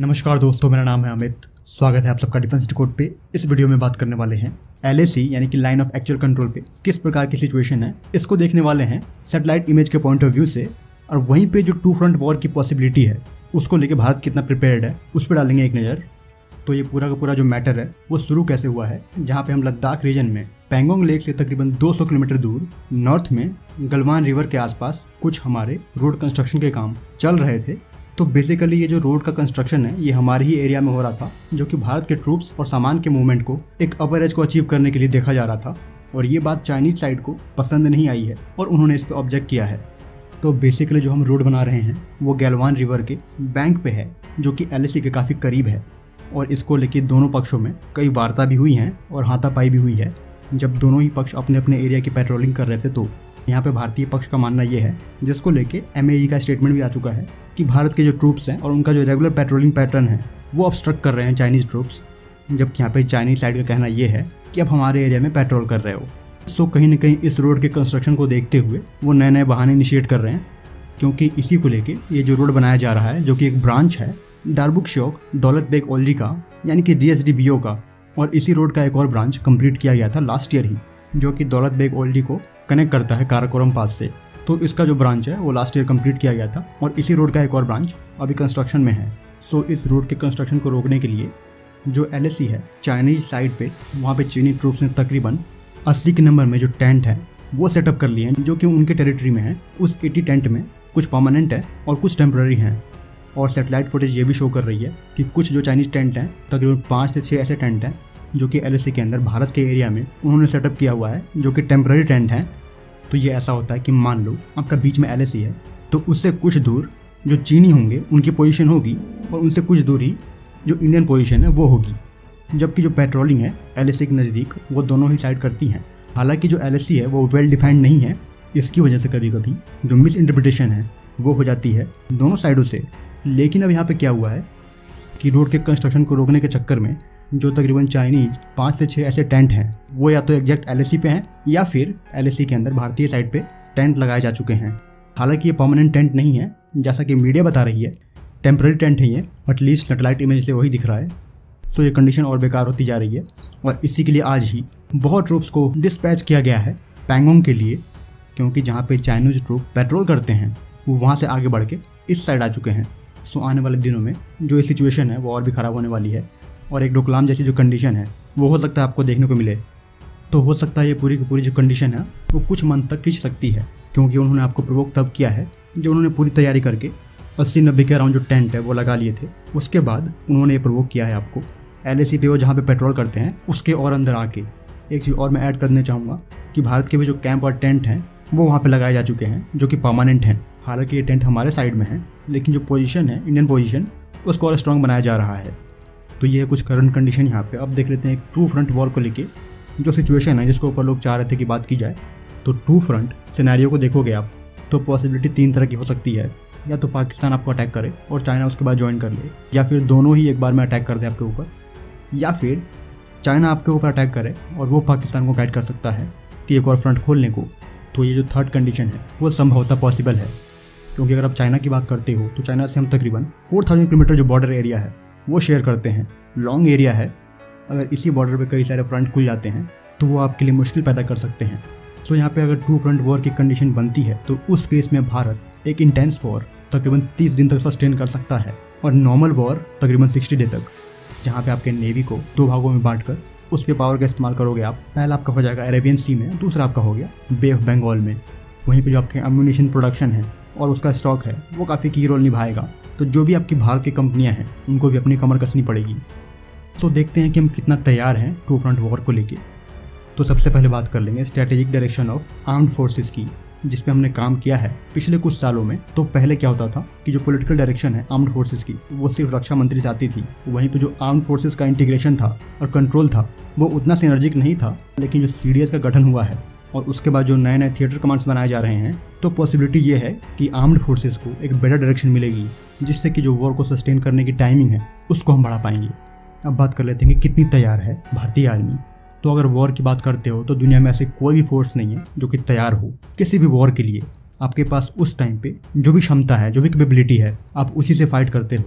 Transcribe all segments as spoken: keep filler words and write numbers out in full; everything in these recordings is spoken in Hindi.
नमस्कार दोस्तों, मेरा नाम है अमित। स्वागत है आप सबका डिफेंस डिकोड पे। इस वीडियो में बात करने वाले हैं एल ए सी यानी कि लाइन ऑफ एक्चुअल कंट्रोल पे किस प्रकार की सिचुएशन है, इसको देखने वाले हैं सैटेलाइट इमेज के पॉइंट ऑफ व्यू से। और वहीं पे जो टू फ्रंट वॉर की पॉसिबिलिटी है उसको लेके भारत कितना प्रिपेयर्ड है उस पर डालेंगे एक नज़र। तो ये पूरा का पूरा जो मैटर है वो शुरू कैसे हुआ है, जहाँ पे हम लद्दाख रीजन में पैंगोंग लेक से तकरीबन दो सौ किलोमीटर दूर नॉर्थ में गलवान रिवर के आसपास कुछ हमारे रोड कंस्ट्रक्शन के काम चल रहे थे। तो बेसिकली ये जो रोड का कंस्ट्रक्शन है ये हमारे ही एरिया में हो रहा था, जो कि भारत के ट्रूप्स और सामान के मूवमेंट को एक अपर एज को अचीव करने के लिए देखा जा रहा था। और ये बात चाइनीज साइड को पसंद नहीं आई है और उन्होंने इस पर ऑब्जेक्ट किया है। तो बेसिकली जो हम रोड बना रहे हैं वो गलवान रिवर के बैंक पे है, जो कि एल ए सी के काफ़ी करीब है। और इसको लेके दोनों पक्षों में कई वार्ता भी हुई हैं और हाथापाई भी हुई है। जब दोनों ही पक्ष अपने अपने एरिया की पेट्रोलिंग कर रहे थे तो यहाँ पे भारतीय पक्ष का मानना ये है, जिसको लेके एम ए ई का स्टेटमेंट भी आ चुका है, कि भारत के जो ट्रूप्स हैं और उनका जो रेगुलर पेट्रोलिंग पैटर्न है वो ऑब्स्ट्रक्ट कर रहे हैं चाइनीज़ ट्रूप्स। जबकि यहाँ पे चाइनीज साइड का कहना ये है कि अब हमारे एरिया में पेट्रोल कर रहे हो। सो कहीं ना कहीं इस रोड के कंस्ट्रक्शन को देखते हुए वो नए नए बहाने इनिशिएट कर रहे हैं, क्योंकि इसी को लेके ये जो रोड बनाया जा रहा है, जो कि एक ब्रांच है डारबुक श्योक दौलत बेग ओल्डी का, यानी कि D S D B O का। और इसी रोड का एक और ब्रांच कंप्लीट किया गया था लास्ट ईयर ही, जो कि दौलत बेग ओल्डी को कनेक्ट करता है काराकोरम पास से। तो इसका जो ब्रांच है वो लास्ट ईयर कंप्लीट किया गया था और इसी रोड का एक और ब्रांच अभी कंस्ट्रक्शन में है। सो इस रोड के कंस्ट्रक्शन को रोकने के लिए जो एल ए सी है चाइनीज साइड पे, वहाँ पे चीनी ट्रूप्स ने तकरीबन अस्सी के नंबर में जो टेंट है वो सेटअप कर लिए हैं, जो कि उनके टेरिटरी में है। उस अस्सी टेंट में कुछ परमानेंट है और कुछ टेम्प्रेरी हैं। और सैटेलाइट फुटेज ये भी शो कर रही है कि कुछ जो चाइनीज टेंट हैं, तकरीबन पाँच से छः ऐसे टेंट हैं जो कि एल ए सी के अंदर भारत के एरिया में उन्होंने सेटअप किया हुआ है, जो कि टेम्प्रेरी टेंट हैं। तो ये ऐसा होता है कि मान लो आपका बीच में एल ए सी है, तो उससे कुछ दूर जो चीनी होंगे उनकी पोजीशन होगी और उनसे कुछ दूर ही जो इंडियन पोजीशन है वो होगी। जबकि जो पेट्रोलिंग है एल ए सी के नज़दीक वो दोनों ही साइड करती हैं। हालांकि जो एल ए सी है वो वेल डिफाइंड नहीं है, इसकी वजह से कभी कभी जो मिस इंटरप्रिटेशन है वो हो जाती है दोनों साइडों से। लेकिन अब यहाँ पे क्या हुआ है कि रोड के कंस्ट्रक्शन को रोकने के चक्कर में जो तकरीबन चाइनीज पाँच से छः ऐसे टेंट हैं वो या तो एग्जैक्ट एल ए सी पे हैं या फिर एल ए सी के अंदर भारतीय साइड पे टेंट लगाए जा चुके हैं। हालांकि ये परमानेंट टेंट नहीं है, जैसा कि मीडिया बता रही है, टेम्प्रेरी टेंट है ये, एटलीस्ट सैटेलाइट इमेज से वही दिख रहा है। तो ये कंडीशन और बेकार होती जा रही है और इसी के लिए आज ही बहुत ट्रूप्स को डिस्पैच किया गया है पैंगोंग के लिए, क्योंकि जहाँ पे चाइनीज ट्रूप पेट्रोल करते हैं वो वहाँ से आगे बढ़ के इस साइड आ चुके हैं। सो आने वाले दिनों में जो ये सिचुएशन है वो और भी ख़राब होने वाली है और एक डोकलाम जैसी जो कंडीशन है वो हो सकता है आपको देखने को मिले। तो हो सकता है ये पूरी की पूरी जो कंडीशन है वो कुछ मंथ तक खींच सकती है, क्योंकि उन्होंने आपको प्रोवोक तब किया है जो उन्होंने पूरी तैयारी करके अस्सी नब्बे के अराउंड जो टेंट है वो लगा लिए थे। उसके बाद उन्होंने ये प्रोवोक किया है आपको एल ए सी पे वो जहाँ पे पेट्रोल करते हैं उसके और अंदर आके। एक चीज़ और मैं ऐड करना चाहूँगा कि भारत के भी जो कैंप और टेंट हैं वो वहाँ पर लगाए जा चुके हैं, जो कि परमानेंट हैं। हालांकि ये टेंट हमारे साइड में है, लेकिन जो पोजीशन है इंडियन पोजीशन उसको और स्ट्रॉन्ग बनाया जा रहा है। तो ये है कुछ करंट कंडीशन यहाँ पे। अब देख लेते हैं एक ट्रू फ्रंट वॉर को लेके जो सिचुएशन है जिसको ऊपर लोग चाह रहे थे कि बात की जाए। तो ट्रू फ्रंट सिनेरियो को देखोगे आप तो पॉसिबिलिटी तीन तरह की हो सकती है, या तो पाकिस्तान आपको अटैक करे और चाइना उसके बाद ज्वाइन कर ले, या फिर दोनों ही एक बार में अटैक कर दे आपके ऊपर, या फिर चाइना आपके ऊपर अटैक करे और वो पाकिस्तान को गाइड कर सकता है कि एक और फ्रंट खोलने को। तो ये जो थर्ड कंडीशन है वो संभवतः पॉसिबल है, क्योंकि अगर आप चाइना की बात करते हो तो चाइना से हम तकरीबन फोर थाउजेंड किलोमीटर जो बॉर्डर एरिया है वो शेयर करते हैं। लॉन्ग एरिया है, अगर इसी बॉर्डर पे कई सारे फ्रंट खुल जाते हैं तो वो आपके लिए मुश्किल पैदा कर सकते हैं। तो यहाँ पे अगर ट्रू फ्रंट वॉर की कंडीशन बनती है तो उस केस में भारत एक इंटेंस वॉर तकरीबन तीस दिन तक सस्टेन कर सकता है, और नॉर्मल वॉर तकरीबन साठ डे तक, जहाँ पे आपके नेवी को दो भागों में बांटकर उसके पावर का इस्तेमाल करोगे आप। पहला आपका हो जाएगा अरेबियन सी में, दूसरा आपका हो गया बे ऑफ बंगाल में। वहीं पे जो आपके अम्यूनिशन प्रोडक्शन है और उसका स्टॉक है वो काफ़ी की रोल निभाएगा। तो जो भी आपकी भारत की कंपनियां हैं उनको भी अपनी कमर कसनी पड़ेगी। तो देखते हैं कि हम कितना तैयार हैं टू फ्रंट वॉर को लेके। तो सबसे पहले बात कर लेंगे strategic direction of armed forces की, जिस पे हमने काम किया है पिछले कुछ सालों में। तो पहले क्या होता था कि जो पॉलिटिकल डायरेक्शन है आर्म्ड फोर्सेस की वो सिर्फ रक्षा मंत्री चाहती थी, वहीं पे जो आर्म्ड फोर्सेस का इंटीग्रेशन था और कंट्रोल था वो उतना सिनर्जिक नहीं था। लेकिन जो सी डी एस का गठन हुआ है और उसके बाद जो नए नए थिएटर कमांड्स बनाए जा रहे हैं, तो पॉसिबिलिटी ये है कि आर्म्ड फोर्सेस को एक बेटर डायरेक्शन मिलेगी, जिससे कि जो वॉर को सस्टेन करने की टाइमिंग है उसको हम बढ़ा पाएंगे। अब बात कर लेते हैं कि कितनी तैयार है भारतीय आर्मी। तो अगर वॉर की बात करते हो तो दुनिया में ऐसे कोई भी फोर्स नहीं है जो कि तैयार हो किसी भी वॉर के लिए। आपके पास उस टाइम पे जो भी क्षमता है, जो भी कैपेबिलिटी है, आप उसी से फाइट करते हो।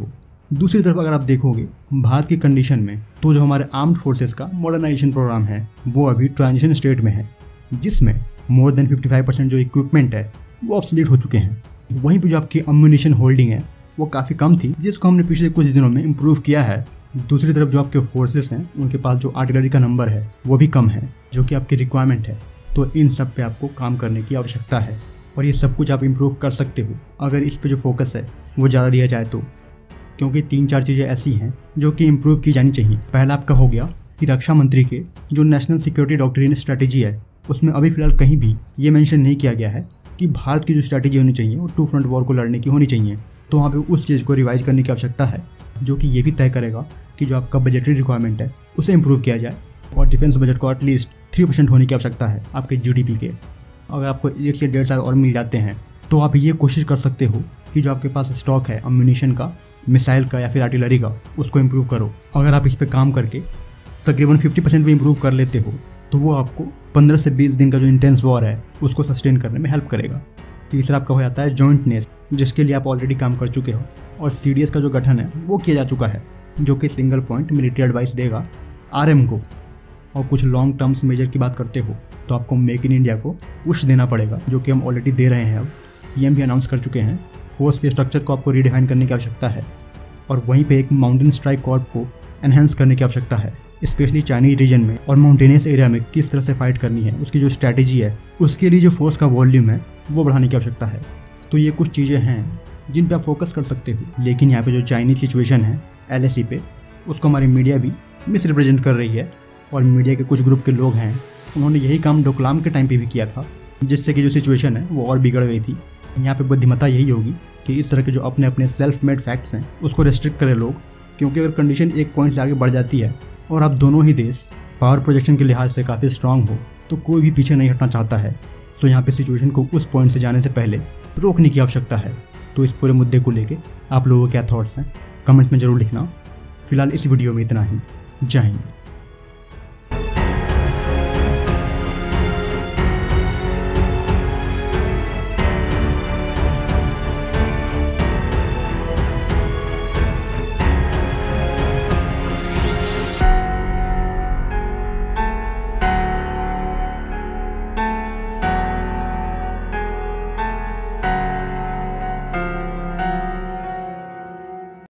दूसरी तरफ अगर आप देखोगे भारत की कंडीशन में, तो जो हमारे आर्म्ड फोर्सेस का मॉडर्नाइजेशन प्रोग्राम है वो अभी ट्रांजिशन स्टेट में है, जिसमें मोर देन पचपन परसेंट जो इक्विपमेंट है वो ऑब्सोलीट हो चुके हैं। वहीं पे जो आपकी अम्यूनिशन होल्डिंग है वो काफ़ी कम थी, जिसको हमने पिछले कुछ दिनों में इम्प्रूव किया है। दूसरी तरफ जो आपके फोर्सेस हैं उनके पास जो आर्टिलरी का नंबर है वो भी कम है, जो कि आपकी रिक्वायरमेंट है। तो इन सब पे आपको काम करने की आवश्यकता है और ये सब कुछ आप इम्प्रूव कर सकते हो अगर इस पे जो फोकस है वो ज़्यादा दिया जाए तो, क्योंकि तीन चार चीज़ें ऐसी हैं जो कि इम्प्रूव की जानी चाहिए। पहला आपका हो गया कि रक्षा मंत्री के जो नेशनल सिक्योरिटी डॉक्ट्रिन स्ट्रैटेजी है उसमें अभी फिलहाल कहीं भी ये मेंशन नहीं किया गया है कि भारत की जो स्ट्रैटेजी होनी चाहिए वो टू फ्रंट वॉर को लड़ने की होनी चाहिए। तो वहाँ पे उस चीज़ को रिवाइज करने की आवश्यकता है, जो कि ये भी तय करेगा कि जो आपका बजटरी रिक्वायरमेंट है उसे इम्प्रूव किया जाए और डिफेंस बजट को एटलीस्ट थ्री परसेंट होने की आवश्यकता है आपके जीडीपी के। अगर आपको एक से डेढ़ साल और मिल जाते हैं तो आप ये कोशिश कर सकते हो कि जो आपके पास स्टॉक है अम्यूनिशन का, मिसाइल का या फिर आर्टिलरी का, उसको इम्प्रूव करो। अगर आप इस पर काम करके तकरीबन फिफ्टी परसेंट भी इम्प्रूव कर लेते हो तो वो आपको पंद्रह से बीस दिन का जो इंटेंस वॉर है उसको सस्टेन करने में हेल्प करेगा। तीसरा आपका हो जाता है जॉइंटनेस, जिसके लिए आप ऑलरेडी काम कर चुके हो, और सीडीएस का जो गठन है वो किया जा चुका है, जो कि सिंगल पॉइंट मिलिट्री एडवाइस देगा आरएम को। और कुछ लॉन्ग टर्म्स मेजर की बात करते हो तो आपको मेक इन इंडिया को पुश देना पड़ेगा, जो कि हम ऑलरेडी दे रहे हैं। अब पीएम भी अनाउंस कर चुके हैं। फोर्स के स्ट्रक्चर को आपको रीडिफाइन करने की आवश्यकता है और वहीं पे एक माउंटेन स्ट्राइक कॉर्प को एनहेंस करने की आवश्यकता है, स्पेशली चाइनीज रीजन में और माउंटेनियस एरिया में किस तरह से फाइट करनी है, उसकी जो स्ट्रैटेजी है उसके लिए जो फोर्स का वॉल्यूम है वो बढ़ाने की आवश्यकता है। तो ये कुछ चीज़ें हैं जिन पे आप फोकस कर सकते हो। लेकिन यहाँ पे जो चाइनीज सिचुएशन है एलएसी पे, उसको हमारी मीडिया भी मिस रिप्रेजेंट कर रही है और मीडिया के कुछ ग्रुप के लोग हैं उन्होंने यही काम डोकलाम के टाइम पे भी किया था, जिससे कि जो सिचुएशन है वो और बिगड़ गई थी। यहाँ पे बुद्धिमत्ता यही होगी कि इस तरह के जो अपने अपने सेल्फ मेड फैक्ट्स हैं उसको रेस्ट्रिक्ट करें लोग, क्योंकि अगर कंडीशन एक पॉइंट से आगे बढ़ जाती है और आप दोनों ही देश पावर प्रोजेक्शन के लिहाज से काफ़ी स्ट्रांग हो तो कोई भी पीछे नहीं हटना चाहता है। तो यहाँ पे सिचुएशन को उस पॉइंट से जाने से पहले रोकने की आवश्यकता है। तो इस पूरे मुद्दे को लेके आप लोगों के क्या थॉट्स हैं कमेंट्स में ज़रूर लिखना। फिलहाल इस वीडियो में इतना ही। जय हिंद।